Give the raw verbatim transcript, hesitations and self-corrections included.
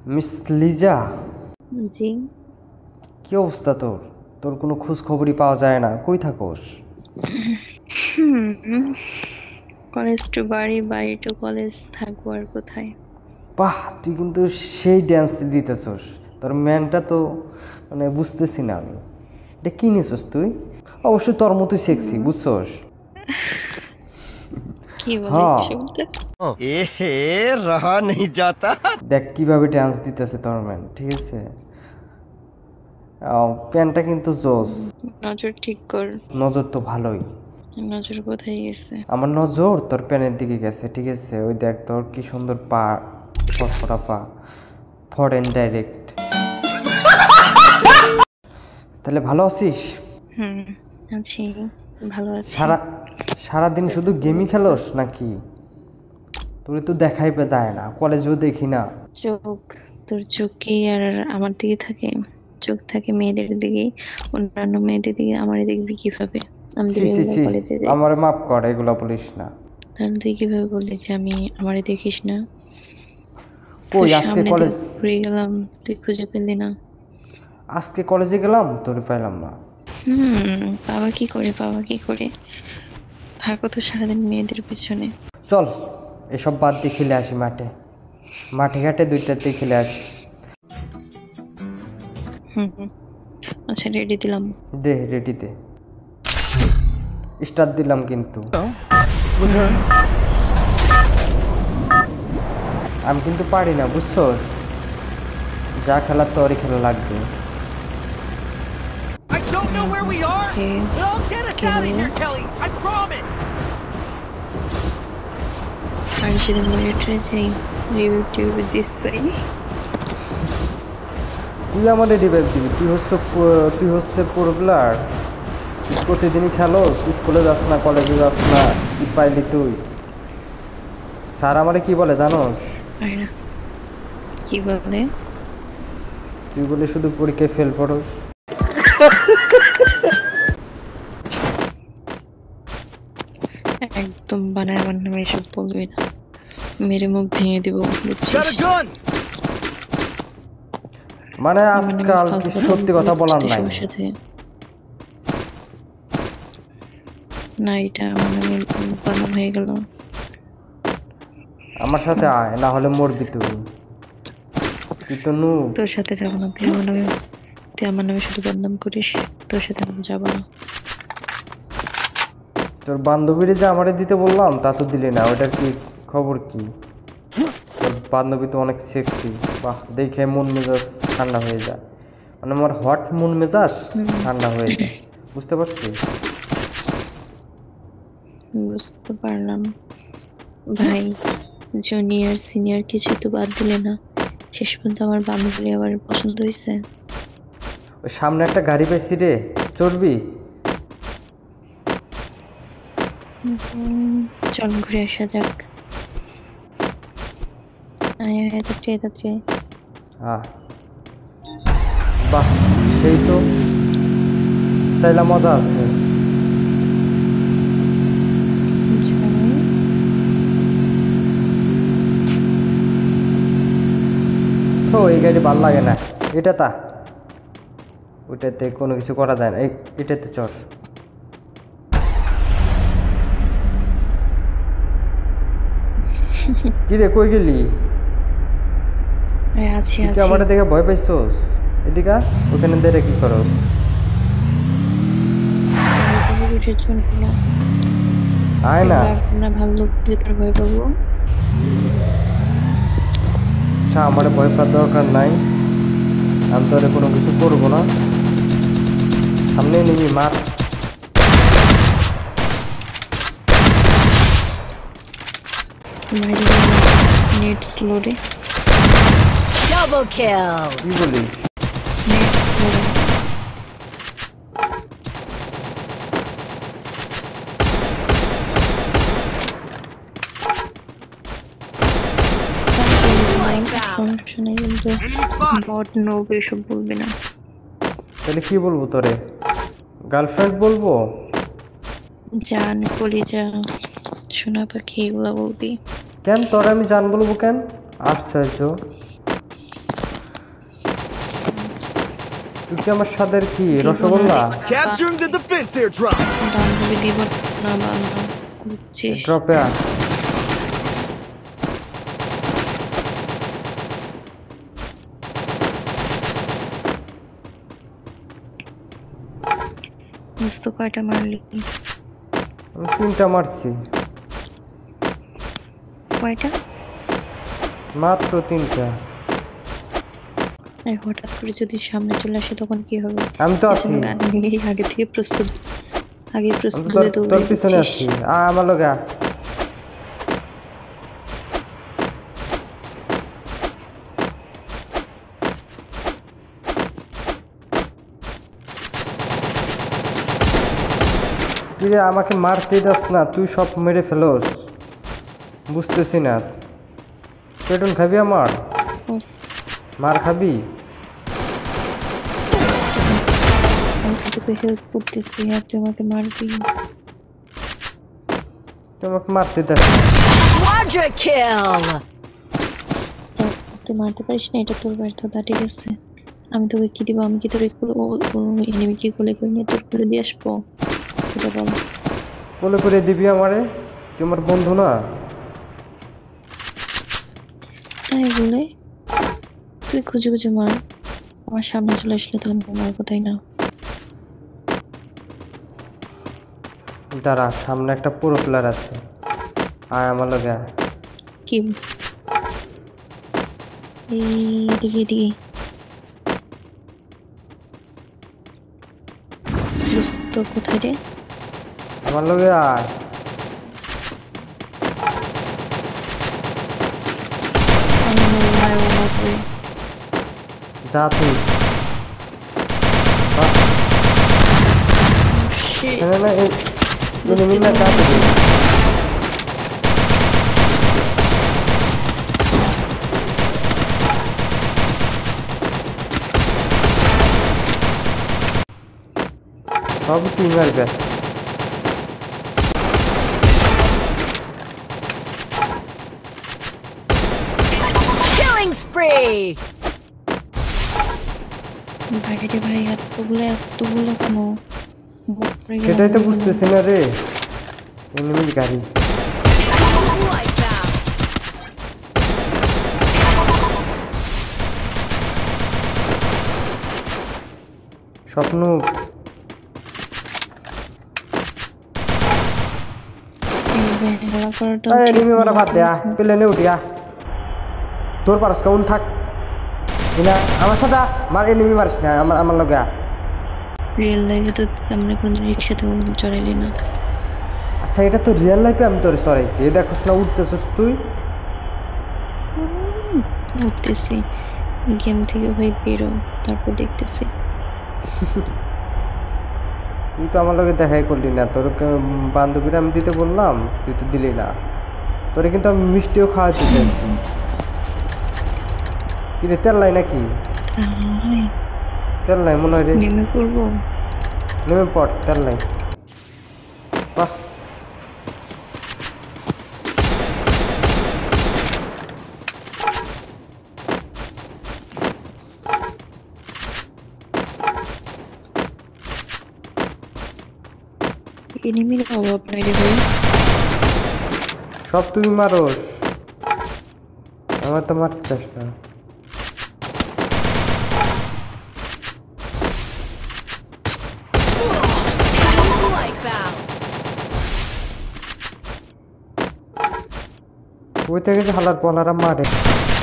Miss Liza, জি। কি অবস্থা তোর? তোর কোনো খোঁজ খবরই পাওয়া যায় না, কই থাকোস? কলেজ টু বাড়ি, বাড়ি টু কলেজ, থাকবো আর কোথায়? বাহ, তুই কিন্তু সেই ড্যান্স দিতেছস। তোর ম্যানটা তো মানে বুঝতেছি না আমি, এটা কি নিছস তুই? অবশ্যই তোর মতোই সেক্সি, বুঝছস? কি বলে হ্যাঁ, এসবটা? ए हे रहा नहीं जाता। দেখ কিভাবে ড্যান্স দিতেছে তোর ম্যান, ঠিক আছে? আহ, প্যান্টটা কিন্তু জোস। নজর ঠিক কর। নজর তো ভালোই। নজর কোথায় গেছে? আমার নজর তোর প্যানের দিকে গেছে, ঠিক আছে? ওই দেখ তোর কি সুন্দর পা, ফটফটা পা, ফরেন ডাইরেক্ট। তাহলে ভালো আছিস? হুম, আছি, ভালো আছি। সারা সারাদিন শুধু গেমই খেলোস নাকি? তোর তো দেখাই পে যায় না, কলেজেও দেখি না। চোখ, তোর চোখ কি আর আমার দিকে থাকে? চোখ থাকে মেয়েদের দিকেই, অন্যান্য মেয়েদের দিকে আমার দেখবি কিভাবে? আমি ছি ছি ছি, কলেজে যাই, আমার মাফ কর, এগুলো বলিস না। তাহলে তুই কিভাবে বললি যে আমি আমারে দেখিস না? কই তোর আজকে সামনে কলেজ, দিয়ে ঘুরে গেলাম, তুই খুঁজে পেলি না? আজকে কলেজে গেলাম তোর পাইলাম না। হুম, বাবা কি করে, বাবা কি করে? থাকো তো সারাদিন মেয়েদের পিছনে। চল এসব বাদ দিয়ে খেলে আসি মাঠে, মাঠে ঘাটে দুইটাতে খেলে আসি। হুম হুম, আচ্ছা রেডি দিলাম। দে রেডি দে, স্টার্ট দিলাম কিন্তু। আমি কিন্তু পারি না, বুঝছস? যা খেলার তোরই খেলা লাগবে। I don't know where we are, Okay. but I'll get us Okay. out of here, Kelly. I promise. আর যদি মনিটরে যাই, রিভিউ টিভিউ দিস পাই। তুই আমার রিভাইভ দিবি? তুই হচ্ছে প- তুই হচ্ছে প্রো প্লেয়ার, তুই প্রতিদিনই খেলোস, স্কুলে যাস না, কলেজে যাস না, কি পাইলি তুই? স্যার আমারে কি বলে জানোস? পাই না। কি বলে? তুই বলে শুধু পরীক্ষায় ফেল পড়স। একদম বানায় বানায় এসব বলবি না, মেরে মুখ ভেঙে দিব, বুঝছিস? Got a gun. মানে আমার নামে আজকাল কি ফালতু সত্যি কথা বলার বলছিস নাই? ওর সাথে? না, এটা আমার নামে বানাম হয়ে গেল। আমার সাথে আয়, না হলে মরবি তুই। তুই তো নু। তোর সাথে যাবো না, তুই আমার নামে, তুই আমার নামে শুধু বদনাম করিস, তোর সাথে আমি যাবো না। তোর বান্ধবীরে যে আমারে দিতে বললাম তা তো দিলি না, ওটার কি খবর কি? তোর বান্ধবী তো অনেক সেক্সি, বাহ, দেখে মন মেজাজ ঠান্ডা হয়ে যায়। মানে আমার হট মন মেজাজ ঠান্ডা হয়ে যায়, বুঝতে পারছিস? বুঝতে পারলাম ভাই, জুনিয়র সিনিয়র কিছু তো বাদ দিলে না, শেষ পর্যন্ত আমার বান্ধবী আবার পছন্দ হয়েছে। ওই সামনে একটা গাড়ি পাইছি রে, চড়বি? উম, চল ঘুরে আসা যাক। আয় আয়, যাচ্ছে যাচ্ছে। হ্যাঁ, বাহ, সেই তো, চাইলা মজা আছে। তো এই গাড়ি ভাল লাগে না, এটা তা, ওইটাতে কোনো কিছু করা যায় না, এই এটাতে চল। কি রে, কই গেলি? আয়, আছি তুই কি আছি। আমার দেখে ভয় পাইছস? এদিকে ওখানে দেখে কি করো? কিসের জন্য? আয় না। না, ভাল্লুক ভিতরে ভয় পাবো? আচ্ছা, আমার ভয় পাওয়ার দরকার নাই, আমি তোরে কোনো কিছু করবো না। সামনে নিবি, মার। নেট স্লো রে। Double kill. কি বলিস? নেট স্লো রে। সমস্যা নেই, কিন্তু বট নোব এসব বলবি না। তাহলে কি বলবো তোরে? গার্লফ্রেন্ড বলবো? জান, কলিজা, সোনা পাখি, এগুলা বলবি? কেন তোরে আমি জান বলবো কেন? আশ্চর্য। তুই কি আমার সাদের কি rasgulla? Capturing the defense airdrop. বান্ধবী দিব না বান্ধব বুঝছিস? ড্রপে আ বুঝতো কয়টা মারলি? আমি তিনটা মারছি, কয়টা? মাত্র তিনটা। আর হঠাৎ করে যদি সামনে চলে আসে তখন কি হবে? আমি তো আছি, এজন্য গান নিয়েই আগে থেকে প্রস্তুত আগে আমি প্রস্তুত তো হয়ে তোর- তোর দৌড়ে পিছনে দিচ্ছিস। আছি। আ আমার লগে আ। তুই যে আমাকে মারতে দাস না, তুই সব মেরে ফেলোস, বুঝতেছি না। পেটন খাবি আমার? উফ, মার খাবি? আমি তো তোকে হেল্প করতেছি আর তুই আমাকে মারবি। তুই আমাকে মারতে দাস না। Quadra kill. দেখ, তুই মারতে পারিস না, এটা তোর ব্যর্থতা, ঠিক আছে? আমি তোকে কি দিব? আমি কি তোর এনিমি কি কোলে করে নিয়ে তোর কোলে দিয়ে আসবো? এটা বল। কোলে করে দিবি আমারে? তুই আমার বন্ধু না? তাই বলে তুই খুঁজে খুঁজে মার, আমার সামনে চলে আসলে তো আমি মারবো, তাই না? দাঁড়া, সামনে একটা পুরো প্লেয়ার আছে, আয় আমার লগে আয়। কি এদিকে এদিকে দোস্ত কোথায় রে? আমার লগে আয়। আমি মনে হয় ও মারবে। যা তুই। Shit. না না, এই এনিমি না, যা তুই। সব তুই মারবে। Killing spree. বাইরে রে ভাই, এতগুলো এতগুলো কেন? বাপরে, সেটাই তো বুঝতেছি না রে। এনিমি গাড়ি। Wipeout. স্বপ্ন খেলা করাটা এনিমি মারা বাদ দেয়া, প্লেনে উঠিয়া তোর পারস কেমন থাক না আমার সাথে আ। মার এনিমি মারিস না, আমার আমার লগে আ। রিয়েল লাইফে তো আমরা কোনো রিক্সাতে চড়াইলি না। আচ্ছা, এটা তো রিয়েল লাইফে আমি তোরে সরাইছি, এ দেখোস না উঠতেছিস তুই। উম, উঠতেছি গেম থেকে, ভাই বেরো, তারপর দেখতেছি। তুই তো আমার লগে দেখাই করলি না, তোর কে- বান্ধবীরা আমি দিতে বললাম, তুই তো দিলি না। তোরে কিন্তু আমি মিষ্টিও খাওয়াতে চাইছি। কি রে, তেল নাই নাকি? তাই তেল নাই মনে হয় রে। নেমে পড়বো। নেমে পড়, তেল নাই। বাহ, এনিমির অভাব নাই রে ভাই। সব তুই মারোস, আমার তো মারতে চাস না। Wipeout. ওই থেকে যে হালার পলারা মারে।